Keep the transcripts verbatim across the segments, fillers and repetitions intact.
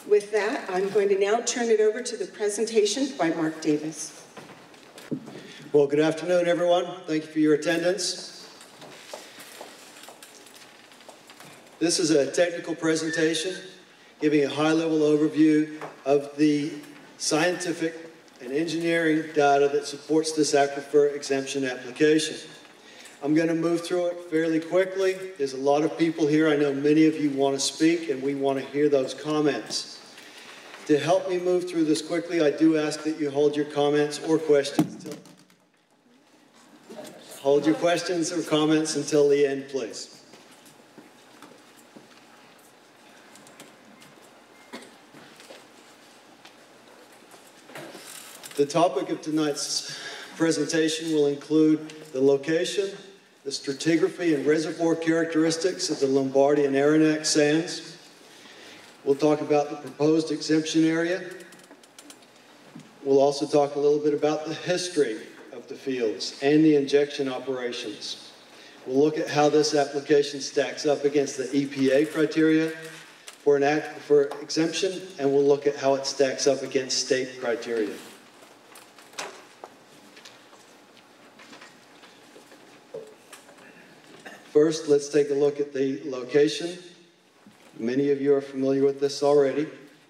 With that, I'm going to now turn it over to the presentation by Mark Davis. Well, good afternoon, everyone. Thank you for your attendance. This is a technical presentation giving a high-level overview of the scientific and engineering data that supports this aquifer exemption application. I'm going to move through it fairly quickly. There's a lot of people here. I know many of you want to speak, and we want to hear those comments. To help me move through this quickly, I do ask that you hold your comments or questions till hold your questions or comments until the end, please. The topic of tonight's presentation will include the location, the stratigraphy and reservoir characteristics of the Lombardy and Aranac sands. We'll talk about the proposed exemption area. We'll also talk a little bit about the history of the fields and the injection operations. We'll look at how this application stacks up against the E P A criteria for an act for exemption, and we'll look at how it stacks up against state criteria. First, let's take a look at the location. Many of you are familiar with this already.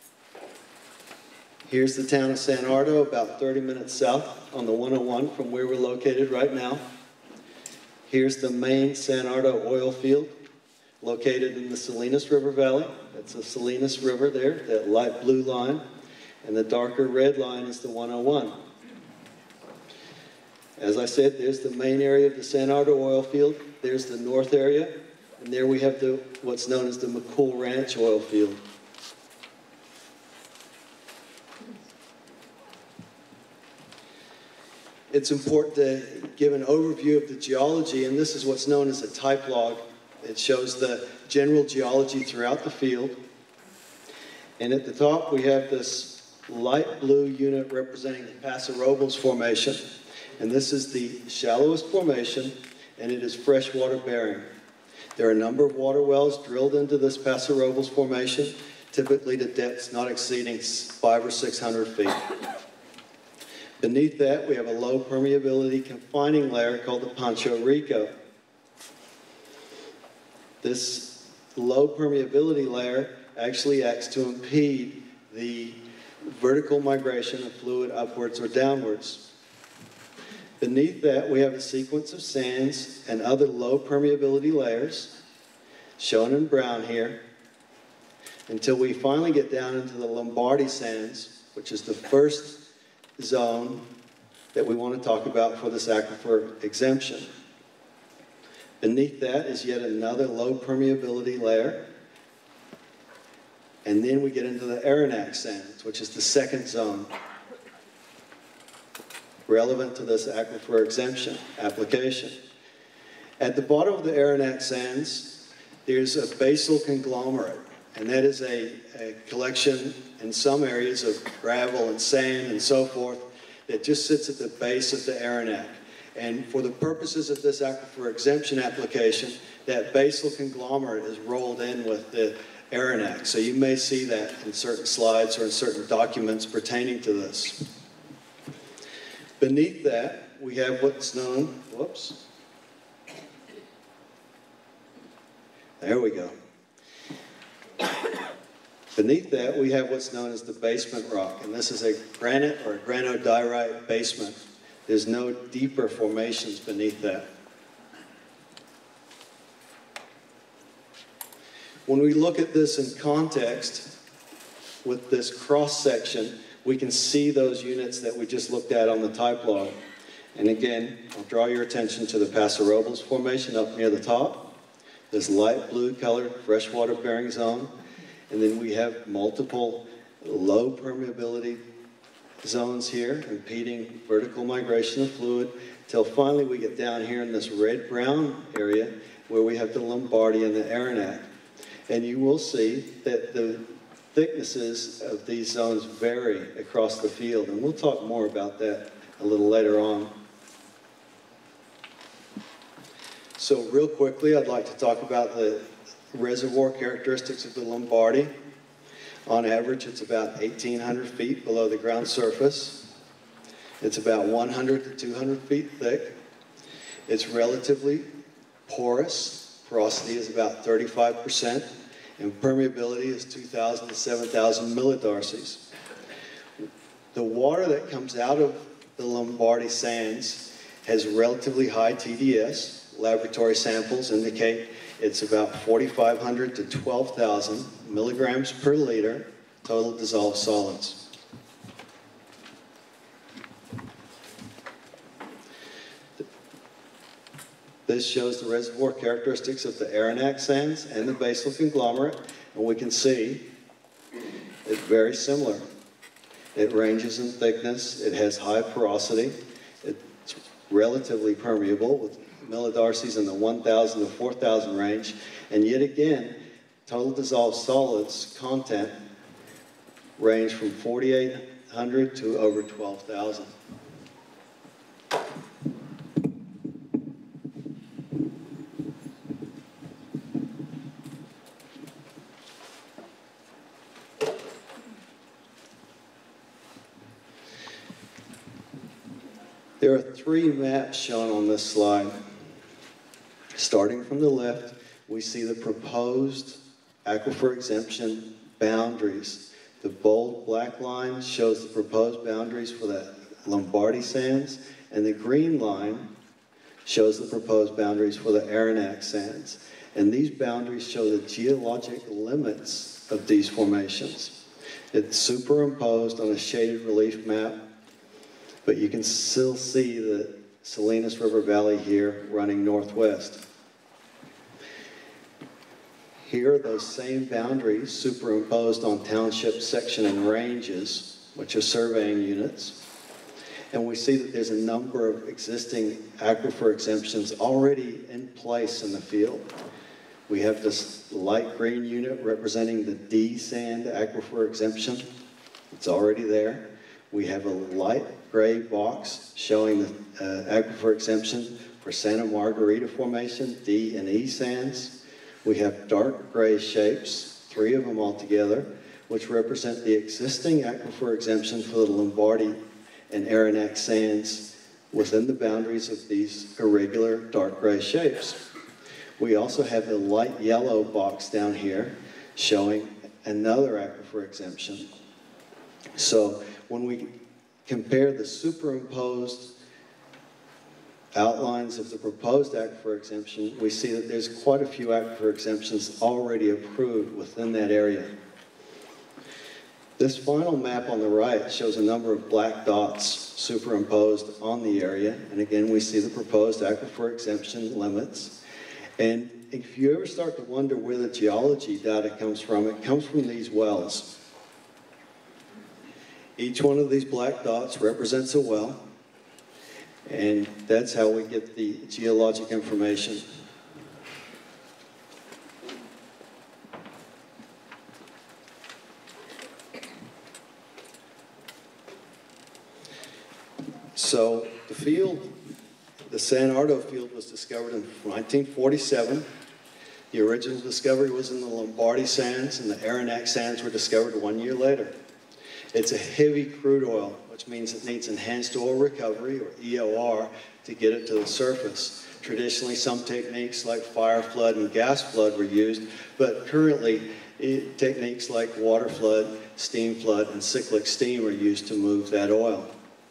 Here's the town of San Ardo, about thirty minutes south on the one oh one from where we're located right now. Here's the main San Ardo oil field, located in the Salinas River Valley. That's the Salinas River there, that light blue line. And the darker red line is the one oh one. As I said, there's the main area of the San Ardo oil field. There's the north area, and there we have the, what's known as the McCool Ranch oil field. It's important to give an overview of the geology, and this is what's known as a type log. It shows the general geology throughout the field. And at the top, we have this light blue unit representing the Paso Robles Formation. And this is the shallowest formation, and it is freshwater bearing. There are a number of water wells drilled into this Paso Robles Formation, typically to depths not exceeding five or six hundred feet. Beneath that, we have a low permeability confining layer called the Pancho Rico. This low permeability layer actually acts to impede the vertical migration of fluid upwards or downwards. Beneath that, we have a sequence of sands and other low permeability layers, shown in brown here, until we finally get down into the Lombardy sands, which is the first zone that we want to talk about for this aquifer exemption. Beneath that is yet another low permeability layer, and then we get into the Aranac sands, which is the second zone relevant to this aquifer exemption application. At the bottom of the Aranac sands, there's a basal conglomerate, and that is a, a collection in some areas of gravel and sand and so forth that just sits at the base of the Aranac. And for the purposes of this aquifer exemption application, that basal conglomerate is rolled in with the Aranac. So you may see that in certain slides or in certain documents pertaining to this. Beneath that, we have what's known, whoops. There we go. Beneath that, we have what's known as the basement rock, and this is a granite or a granodiorite basement. There's no deeper formations beneath that. When we look at this in context with this cross-section, we can see those units that we just looked at on the type log. And again, I'll draw your attention to the Paso Robles Formation up near the top, this light blue colored freshwater bearing zone, and then we have multiple low permeability zones here impeding vertical migration of fluid, till finally we get down here in this red-brown area where we have the Lombardy and the Aranac. And you will see that the thicknesses of these zones vary across the field, and we'll talk more about that a little later on. So real quickly, I'd like to talk about the reservoir characteristics of the Lombardy. On average, it's about eighteen hundred feet below the ground surface. It's about one hundred to two hundred feet thick. It's relatively porous. Porosity is about thirty-five percent, and permeability is two thousand to seven thousand millidarcies. The water that comes out of the Lombardy sands has relatively high T D S. Laboratory samples indicate it's about forty-five hundred to twelve thousand milligrams per liter total dissolved solids. This shows the reservoir characteristics of the Aranac sands and the basal conglomerate, and we can see it's very similar. It ranges in thickness, it has high porosity, it's relatively permeable with millidarcies in the one thousand to four thousand range, and yet again, total dissolved solids content range from forty-eight hundred to over twelve thousand. There are three maps shown on this slide. Starting from the left, we see the proposed aquifer exemption boundaries. The bold black line shows the proposed boundaries for the Lombardy sands, and the green line shows the proposed boundaries for the Aranac sands. And these boundaries show the geologic limits of these formations. It's superimposed on a shaded relief map, but you can still see the Salinas River Valley here running northwest. Here are those same boundaries superimposed on township section and ranges, which are surveying units. And we see that there's a number of existing aquifer exemptions already in place in the field. We have this light green unit representing the D sand aquifer exemption. It's already there. We have a light gray box showing the uh, aquifer exemption for Santa Margarita Formation, D and E sands. We have dark gray shapes, three of them altogether, which represent the existing aquifer exemption for the Lombardy and Aranac sands within the boundaries of these irregular dark gray shapes. We also have a light yellow box down here showing another aquifer exemption. So when we compare the superimposed outlines of the proposed aquifer exemption, we see that there's quite a few aquifer exemptions already approved within that area. This final map on the right shows a number of black dots superimposed on the area, and again we see the proposed aquifer exemption limits. And if you ever start to wonder where the geology data comes from, it comes from these wells. Each one of these black dots represents a well, and that's how we get the geologic information. So the field, the San Ardo field, was discovered in nineteen forty-seven. The original discovery was in the Lombardy sands, and the Aranac sands were discovered one year later. It's a heavy crude oil, which means it needs enhanced oil recovery, or E O R, to get it to the surface. Traditionally, some techniques like fire flood and gas flood were used, but currently it, techniques like water flood, steam flood, and cyclic steam are used to move that oil.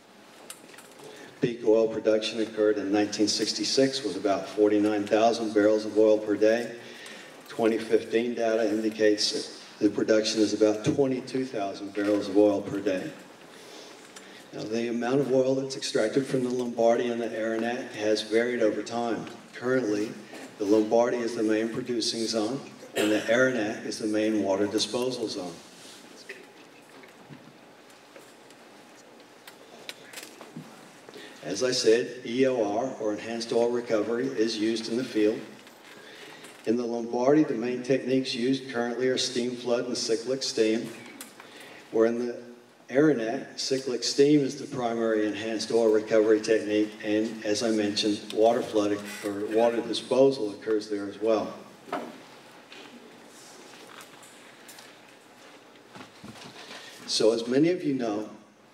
Peak oil production occurred in nineteen sixty-six with about forty-nine thousand barrels of oil per day. twenty fifteen data indicates that the production is about twenty-two thousand barrels of oil per day. Now, the amount of oil that's extracted from the Lombardy and the Aranac has varied over time. Currently, the Lombardy is the main producing zone, and the Aranac is the main water disposal zone. As I said, E O R, or enhanced oil recovery, is used in the field. In the Lombardy, the main techniques used currently are steam flood and cyclic steam, where in the Aranac, cyclic steam is the primary enhanced oil recovery technique, and as I mentioned, water flood or water disposal occurs there as well. So as many of you know,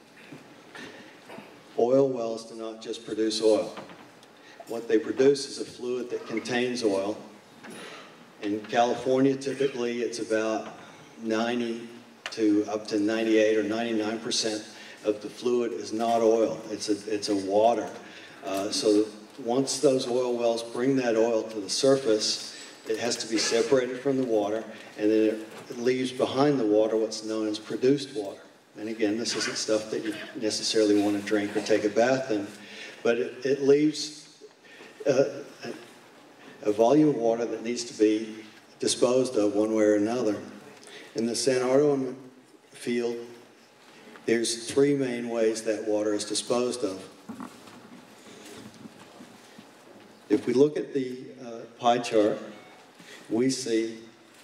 oil wells do not just produce oil. What they produce is a fluid that contains oil. In California, typically, it's about ninety to up to ninety-eight or ninety-nine percent of the fluid is not oil. It's a, it's a water. Uh, so once those oil wells bring that oil to the surface, it has to be separated from the water, and then it, it leaves behind the water what's known as produced water. And again, this isn't stuff that you necessarily want to drink or take a bath in, but it, it leaves uh, a, a volume of water that needs to be disposed of one way or another. In the San Ardo field, there's three main ways that water is disposed of. If we look at the uh, pie chart, we see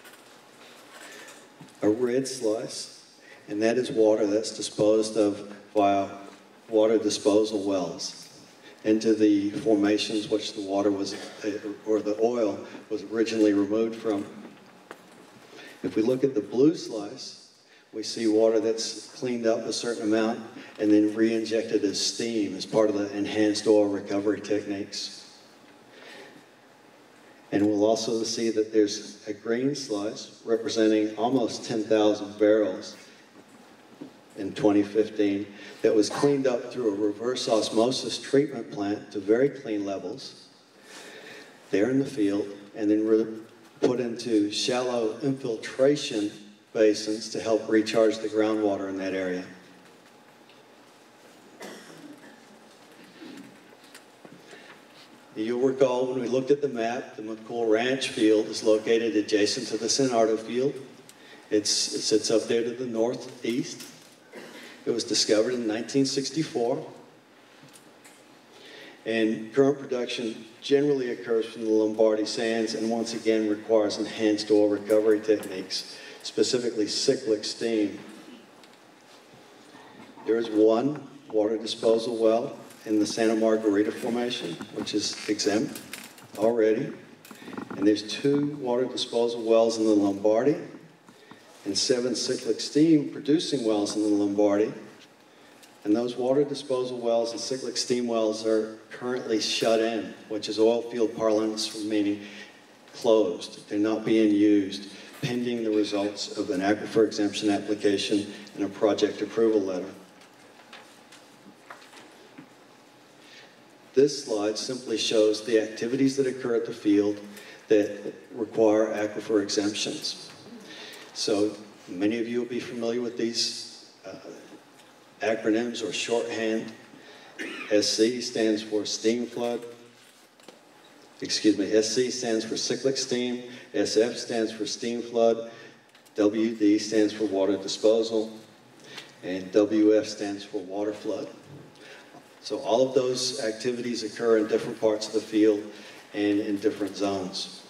a red slice, and that is water that's disposed of via water disposal wells into the formations which the water was, or the oil was originally removed from. If we look at the blue slice, we see water that's cleaned up a certain amount and then re-injected as steam as part of the enhanced oil recovery techniques. And we'll also see that there's a green slice representing almost ten thousand barrels in twenty fifteen that was cleaned up through a reverse osmosis treatment plant to very clean levels there in the field, and then re put into shallow infiltration basins to help recharge the groundwater in that area. You'll recall when we looked at the map, the McCool Ranch field is located adjacent to the San Ardo field. It's, it sits up there to the northeast. It was discovered in nineteen sixty-four. And current production generally occurs from the Lombardy sands, and once again requires enhanced oil recovery techniques, specifically cyclic steam. There is one water disposal well in the Santa Margarita Formation, which is exempt already. And there's two water disposal wells in the Lombardy and seven cyclic steam producing wells in the Lombardy. And those water disposal wells and cyclic steam wells are currently shut in, which is oil field parlance, meaning closed. They're not being used, pending the results of an aquifer exemption application and a project approval letter. This slide simply shows the activities that occur at the field that require aquifer exemptions. So many of you will be familiar with these uh, acronyms or shorthand. S C stands for steam flood. Excuse me, S C stands for cyclic steam. S F stands for steam flood. W D stands for water disposal. And W F stands for water flood. So all of those activities occur in different parts of the field and in different zones.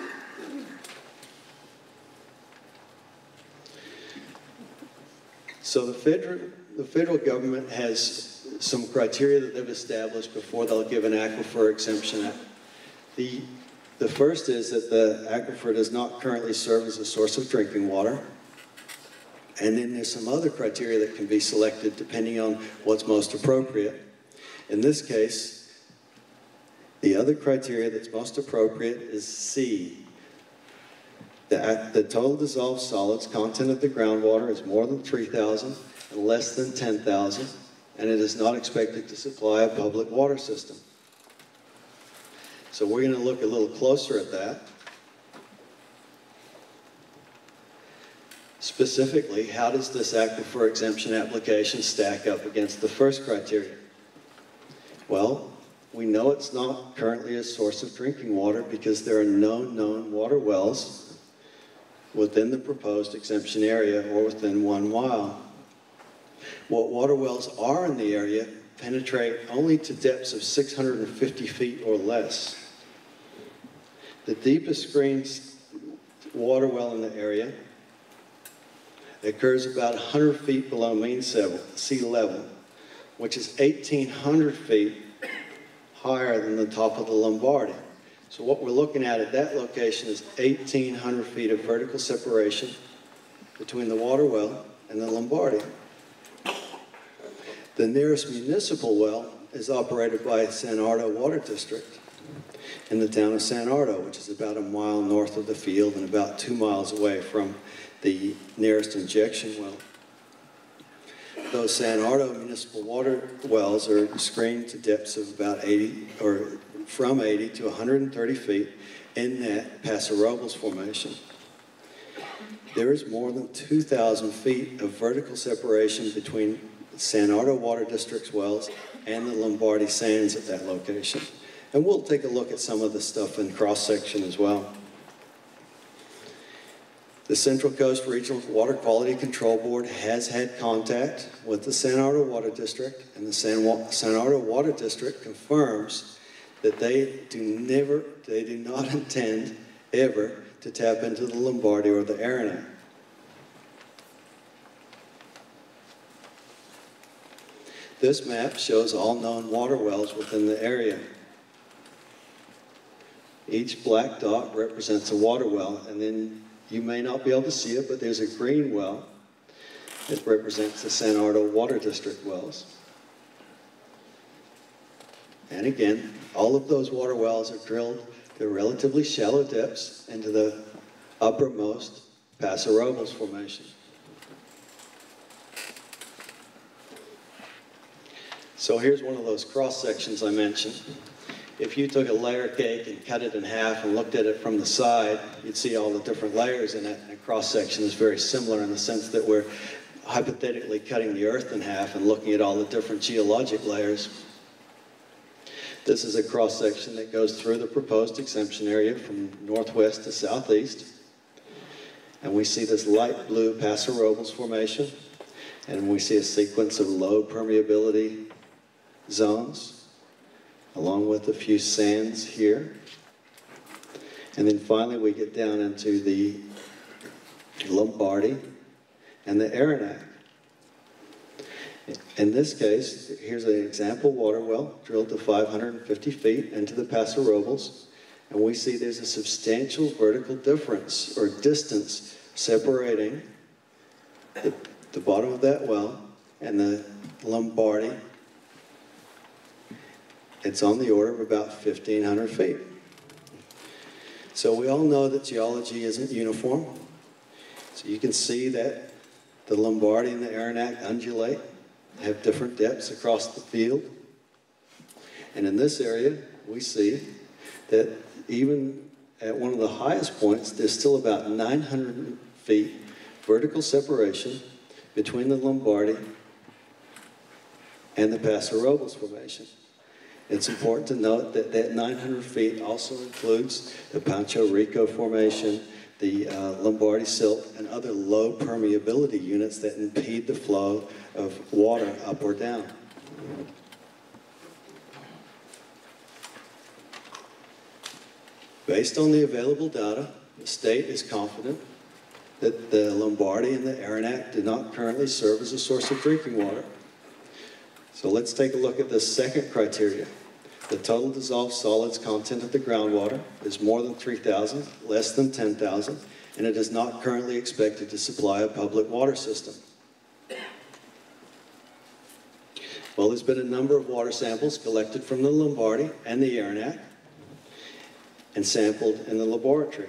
So the federal, the federal government has some criteria that they've established before they'll give an aquifer exemption. The, the first is that the aquifer does not currently serve as a source of drinking water. And then there's some other criteria that can be selected depending on what's most appropriate. In this case, the other criteria that's most appropriate is C. The, the total dissolved solids content of the groundwater is more than three thousand and less than ten thousand, and it is not expected to supply a public water system. So we're going to look a little closer at that. Specifically, how does this aquifer exemption application stack up against the first criteria? Well, we know it's not currently a source of drinking water because there are no known water wells within the proposed exemption area or within one mile. What water wells are in the area penetrate only to depths of six hundred fifty feet or less. The deepest screened water well in the area occurs about one hundred feet below mean sea level, which is eighteen hundred feet higher than the top of the Lombardy. So what we're looking at at that location is eighteen hundred feet of vertical separation between the water well and the Lombardi. The nearest municipal well is operated by San Ardo Water District in the town of San Ardo, which is about a mile north of the field and about two miles away from the nearest injection well. Those San Ardo municipal water wells are screened to depths of about eighty, or from eighty to one hundred thirty feet in that Paso Robles formation. There is more than two thousand feet of vertical separation between San Ardo Water District's wells and the Lombardi sands at that location. And we'll take a look at some of the stuff in cross-section as well. The Central Coast Regional Water Quality Control Board has had contact with the San Ardo Water District, and the San, Wa San Ardo Water District confirms that they do never, they do not intend ever to tap into the Lombardi or the Aranac. This map shows all known water wells within the area. Each black dot represents a water well, and then you may not be able to see it, but there's a green well that represents the San Ardo Water District wells. And again, all of those water wells are drilled to relatively shallow depths into the uppermost Paso Robles formation. So here's one of those cross sections I mentioned. If you took a layer cake and cut it in half and looked at it from the side, you'd see all the different layers in it. And a cross section is very similar in the sense that we're hypothetically cutting the earth in half and looking at all the different geologic layers. This is a cross section that goes through the proposed exemption area from northwest to southeast. And we see this light blue Paso Robles formation, and we see a sequence of low permeability zones, along with a few sands here. And then finally we get down into the Lombardi and the Aranac. In this case, here's an example water well drilled to five hundred fifty feet into the Paso Robles, and we see there's a substantial vertical difference or distance separating the, the bottom of that well and the Lombardi. It's on the order of about fifteen hundred feet. So we all know that geology isn't uniform. So you can see that the Lombardi and the Aranac undulate, have different depths across the field. And in this area, we see that even at one of the highest points, there's still about nine hundred feet vertical separation between the Lombardi and the Paso Robles formation. It's important to note that that nine hundred feet also includes the Pancho Rico formation, the uh, Lombardi silt, and other low permeability units that impede the flow of water up or down. Based on the available data, the state is confident that the Lombardi and the Aranac do not currently serve as a source of drinking water. So let's take a look at this second criteria. The total dissolved solids content of the groundwater is more than three thousand, less than ten thousand, and it is not currently expected to supply a public water system. Well, there's been a number of water samples collected from the Lombardi and the Aranac and sampled in the laboratory.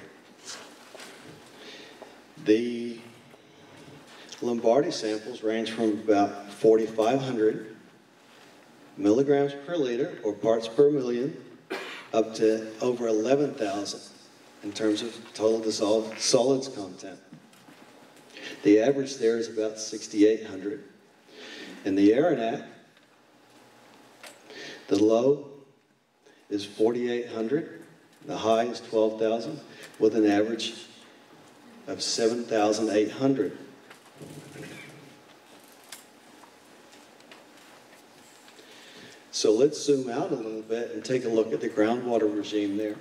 The Lombardi samples range from about forty-five hundred milligrams per liter, or parts per million, up to over eleven thousand in terms of total dissolved solids content. The average there is about sixty-eight hundred. In the Aranac, the low is forty-eight hundred, the high is twelve thousand, with an average of seven thousand eight hundred. So let's zoom out a little bit and take a look at the groundwater regime there.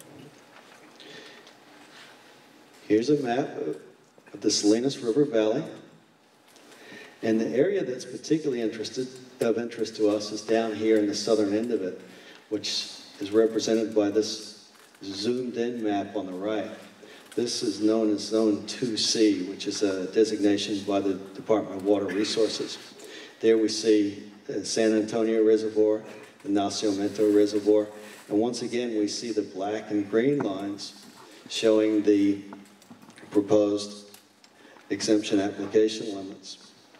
Here's a map of the Salinas River Valley. And the area that's particularly interested, of interest to us is down here in the southern end of it, which is represented by this zoomed in map on the right. This is known as Zone two C, which is a designation by the Department of Water Resources. There we see the San Antonio Reservoir, the Nacimiento Reservoir, and once again we see the black and green lines showing the proposed exemption application limits.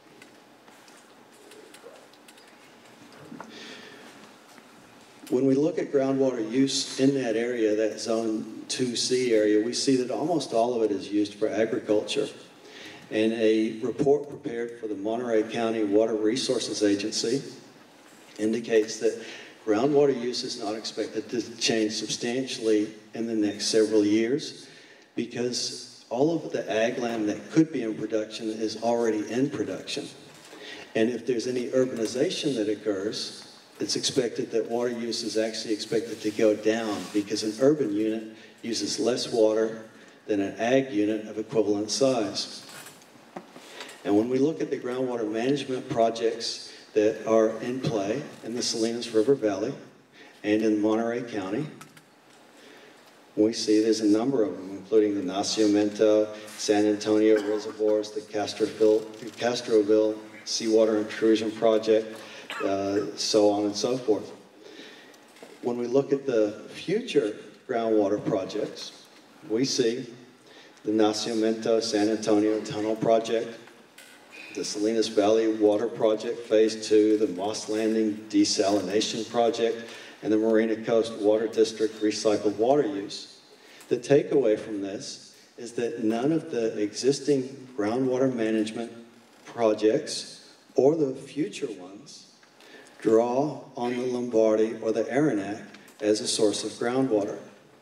When we look at groundwater use in that area, that Zone two C area, we see that almost all of it is used for agriculture. And a report prepared for the Monterey County Water Resources Agency indicates that groundwater use is not expected to change substantially in the next several years because all of the ag land that could be in production is already in production. And if there's any urbanization that occurs, it's expected that water use is actually expected to go down because an urban unit uses less water than an ag unit of equivalent size. And when we look at the groundwater management projects that are in play in the Salinas River Valley and in Monterey County, we see there's a number of them, including the Nacimiento, San Antonio reservoirs, the Castroville, Castroville Seawater Intrusion Project, uh, so on and so forth. When we look at the future groundwater projects, we see the Nacimiento San Antonio Tunnel Project, the Salinas Valley Water Project Phase two, the Moss Landing Desalination Project, and the Marina Coast Water District recycled water use. The takeaway from this is that none of the existing groundwater management projects or the future ones draw on the Lombardy or the Aranac as a source of groundwater.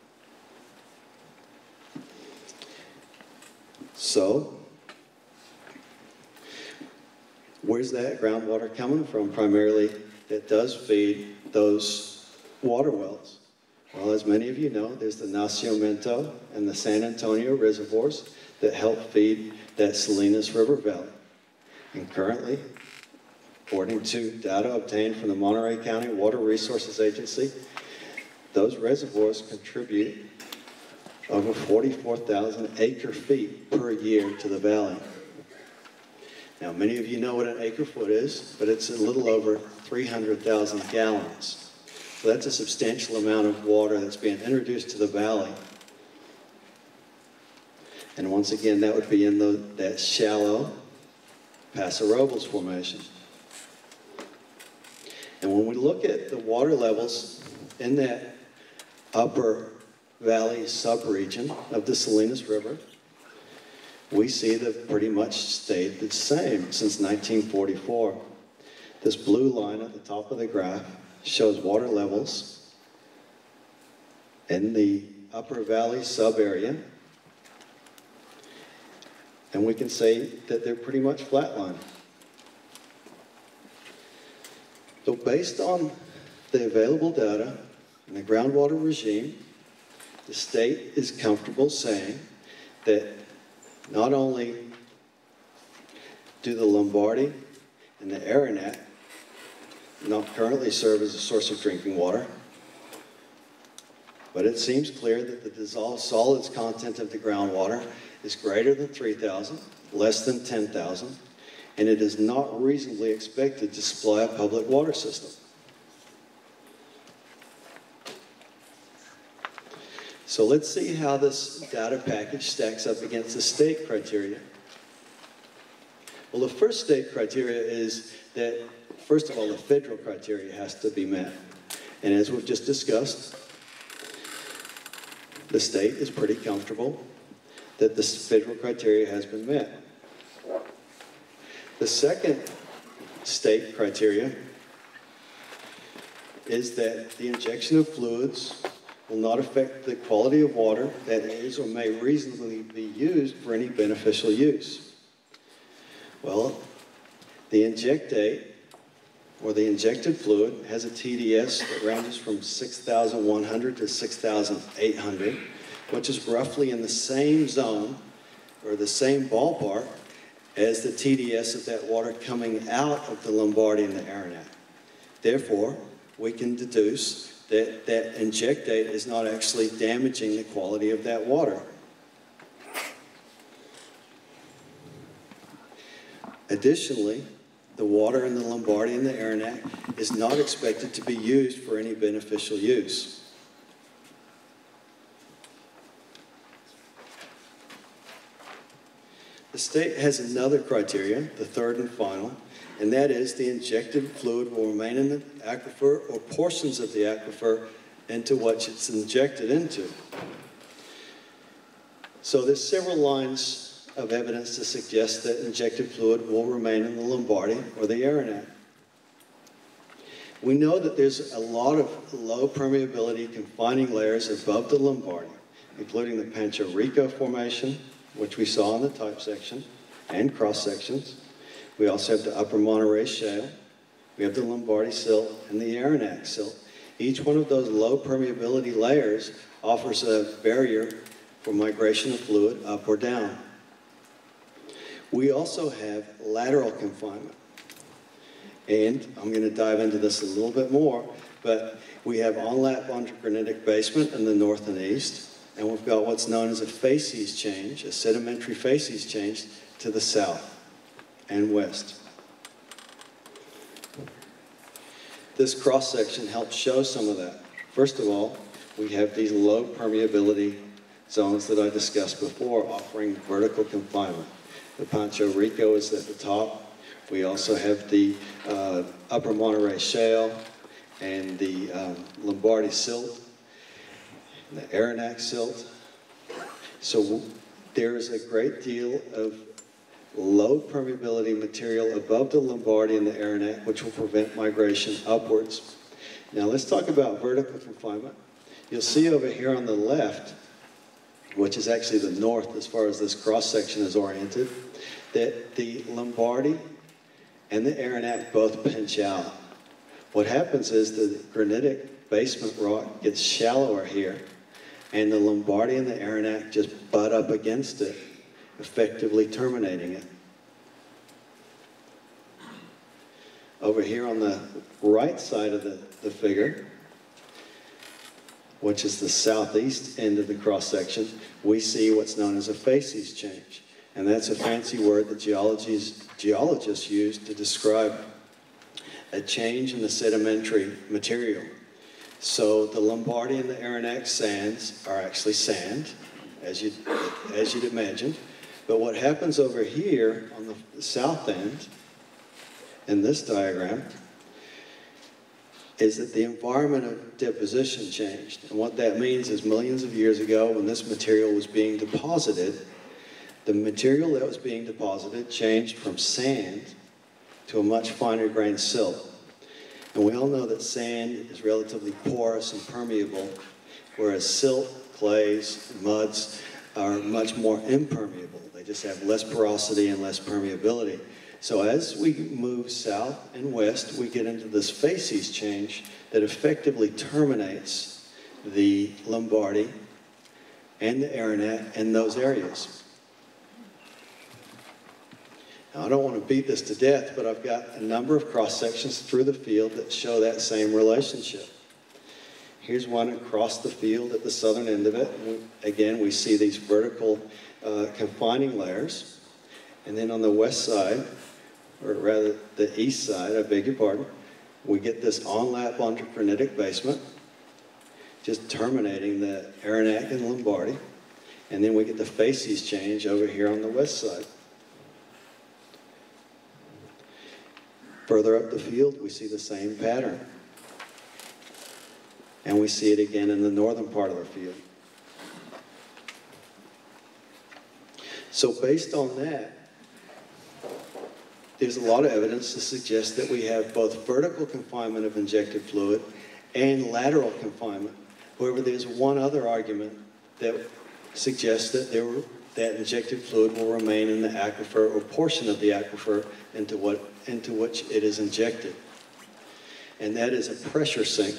So, where's that groundwater coming from primarily that does feed those water wells? Well, as many of you know, there's the Nacimiento and the San Antonio reservoirs that help feed that Salinas River Valley. And currently, according to data obtained from the Monterey County Water Resources Agency, those reservoirs contribute over forty-four thousand acre feet per year to the valley. Now, many of you know what an acre foot is, but it's a little over three hundred thousand gallons. So that's a substantial amount of water that's being introduced to the valley. And once again, that would be in the, that shallow Paso Robles Formation. And when we look at the water levels in that upper valley subregion of the Salinas River, we see they've pretty much stayed the same since nineteen forty-four. This blue line at the top of the graph shows water levels in the upper valley sub-area, and we can say that they're pretty much flatline. So based on the available data and the groundwater regime, the state is comfortable saying that not only do the Lombardy and the Aranac not currently serve as a source of drinking water, but it seems clear that the dissolved solids content of the groundwater is greater than three thousand, less than ten thousand, and it is not reasonably expected to supply a public water system. So let's see how this data package stacks up against the state criteria. Well, the first state criteria is that, first of all, the federal criteria has to be met. And as we've just discussed, the state is pretty comfortable that the federal criteria has been met. The second state criteria is that the injection of fluids will not affect the quality of water that is or may reasonably be used for any beneficial use. Well, the injectate, or the injected fluid, has a T D S that ranges from six thousand one hundred to six thousand eight hundred, which is roughly in the same zone, or the same ballpark, as the T D S of that water coming out of the Lombardy and the Aranac. Therefore, we can deduce that that injectate is not actually damaging the quality of that water. Additionally, the water in the Lombardy and the Aranac is not expected to be used for any beneficial use. The state has another criterion, the third and final, and that is the injected fluid will remain in the aquifer or portions of the aquifer into which it's injected into. So there's several lines of evidence to suggest that injected fluid will remain in the Lombardy or the Aranac. We know that there's a lot of low permeability confining layers above the Lombardy, including the Pancho Rico Formation, which we saw in the type section, and cross sections. We also have the Upper Monterey Shale. We have the Lombardy Silt and the Aranac Silt. Each one of those low permeability layers offers a barrier for migration of fluid up or down. We also have lateral confinement. And I'm going to dive into this a little bit more, but we have on-lap granitic basement in the north and east. And we've got what's known as a facies change, a sedimentary facies change to the south and west. This cross-section helps show some of that. First of all, we have these low permeability zones that I discussed before, offering vertical confinement. The Pancho Rico is at the top. We also have the uh, Upper Monterey Shale and the um, Lombardy Silt, the Aranac Silt. So there is a great deal of low permeability material above the Lombardy and the Aranac, which will prevent migration upwards. Now let's talk about vertical confinement. You'll see over here on the left, which is actually the north as far as this cross-section is oriented, that the Lombardy and the Aranac both pinch out. What happens is the granitic basement rock gets shallower here, and the Lombardy and the Aranac just butt up against it, effectively terminating it. Over here on the right side of the, the figure, which is the southeast end of the cross-section, we see what's known as a facies change. And that's a fancy word that geologists, geologists use to describe a change in the sedimentary material. So the Lombardy and the Aranac sands are actually sand, as you'd, as you'd imagine. But what happens over here on the south end, in this diagram, is that the environment of deposition changed. And what that means is millions of years ago, when this material was being deposited, the material that was being deposited changed from sand to a much finer grained silt. And we all know that sand is relatively porous and permeable, whereas silt, clays, muds are much more impermeable. They just have less porosity and less permeability. So as we move south and west, we get into this facies change that effectively terminates the Lombardy and the Aranac in those areas. Now, I don't want to beat this to death, but I've got a number of cross-sections through the field that show that same relationship. Here's one across the field at the southern end of it. Again, we see these vertical uh, confining layers. And then on the west side, or rather the east side, I beg your pardon, we get this on-lap granitic basement, just terminating the Aranac and Lombardy. And then we get the facies change over here on the west side. Further up the field, we see the same pattern. And we see it again in the northern part of the field. So based on that, there's a lot of evidence to suggest that we have both vertical confinement of injected fluid and lateral confinement. However, there's one other argument that suggests that, there were, that injected fluid will remain in the aquifer or portion of the aquifer into, what, into which it is injected. And that is a pressure sink.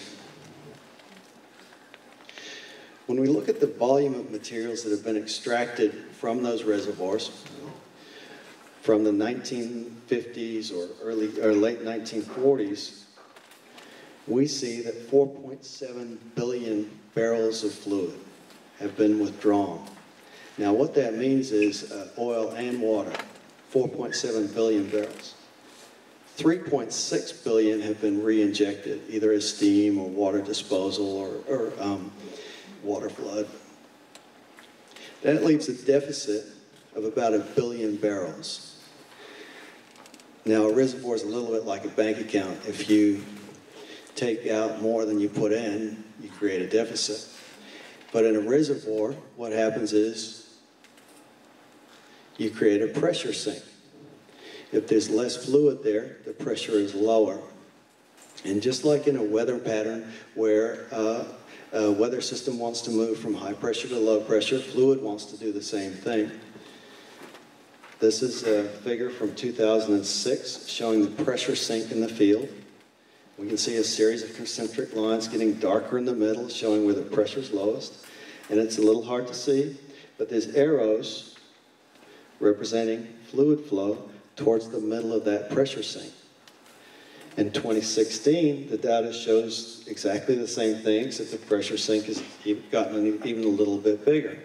When we look at the volume of materials that have been extracted from those reservoirs, from the nineteen fifties or early or late nineteen forties, we see that four point seven billion barrels of fluid have been withdrawn. Now what that means is uh, oil and water four point seven billion barrels. three point six billion have been re-injected, either as steam or water disposal or, or um, water flood. That leaves a deficit of about a billion barrels. Now, a reservoir is a little bit like a bank account. If you take out more than you put in, you create a deficit. But in a reservoir, what happens is you create a pressure sink. If there's less fluid there, the pressure is lower. And just like in a weather pattern where uh, a weather system wants to move from high pressure to low pressure, fluid wants to do the same thing. This is a figure from two thousand six showing the pressure sink in the field. We can see a series of concentric lines getting darker in the middle, showing where the pressure is lowest. And it's a little hard to see, but there's arrows representing fluid flow towards the middle of that pressure sink. In twenty sixteen, the data shows exactly the same thing, except the pressure sink has gotten even a little bit bigger.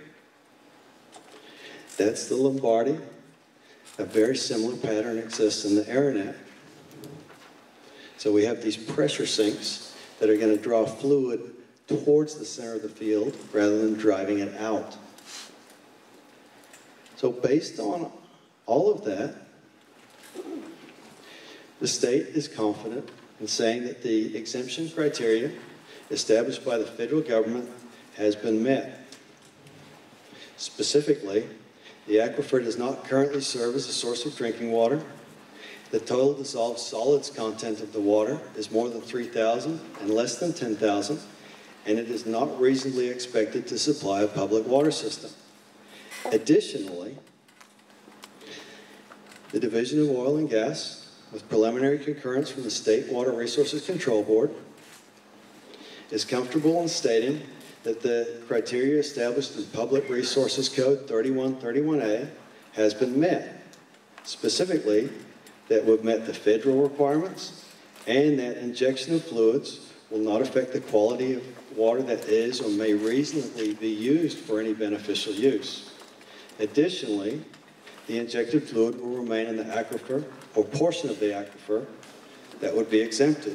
That's the Lombardy. A very similar pattern exists in the Aranet. So we have these pressure sinks that are going to draw fluid towards the center of the field rather than driving it out. So based on all of that, the state is confident in saying that the exemption criteria established by the federal government has been met. Specifically, the aquifer does not currently serve as a source of drinking water. The total dissolved solids content of the water is more than three thousand and less than ten thousand, and it is not reasonably expected to supply a public water system. Additionally, the Division of Oil and Gas, with preliminary concurrence from the State Water Resources Control Board, is comfortable in stating that the criteria established in Public Resources Code thirty-one thirty-one A has been met. Specifically, that we've met the federal requirements and that injection of fluids will not affect the quality of water that is or may reasonably be used for any beneficial use. Additionally, the injected fluid will remain in the aquifer or portion of the aquifer that would be exempted.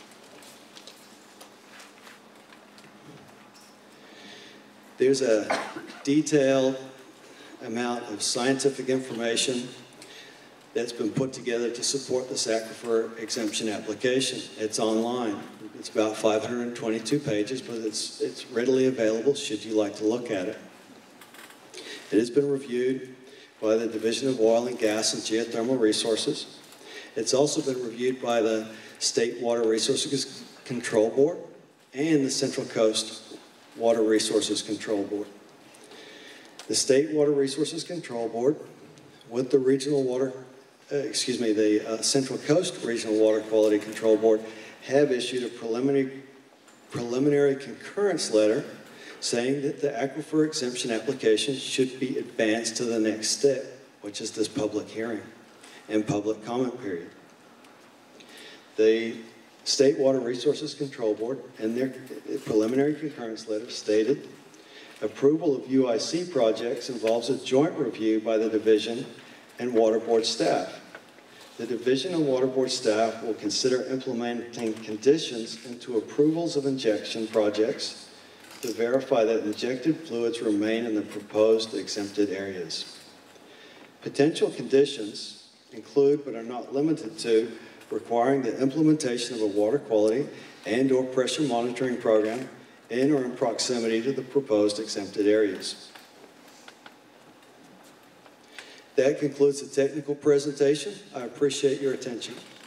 There's a detailed amount of scientific information that's been put together to support this aquifer exemption application. It's online. It's about five hundred twenty-two pages, but it's, it's readily available should you like to look at it. It has been reviewed by the Division of Oil and Gas and Geothermal Resources. It's also been reviewed by the State Water Resources Control Board and the Central Coast Water Resources Control Board. The State Water Resources Control Board, with the Regional Water Uh, excuse me, the uh, Central Coast Regional Water Quality Control Board have issued a preliminary, preliminary concurrence letter saying that the aquifer exemption application should be advanced to the next step, which is this public hearing and public comment period. The State Water Resources Control Board, in their preliminary concurrence letter, stated approval of U I C projects involves a joint review by the division and Water Board staff. The division and Water Board staff will consider implementing conditions into approvals of injection projects to verify that injected fluids remain in the proposed exempted areas. Potential conditions include, but are not limited to, requiring the implementation of a water quality and or pressure monitoring program in or in proximity to the proposed exempted areas. That concludes the technical presentation. I appreciate your attention.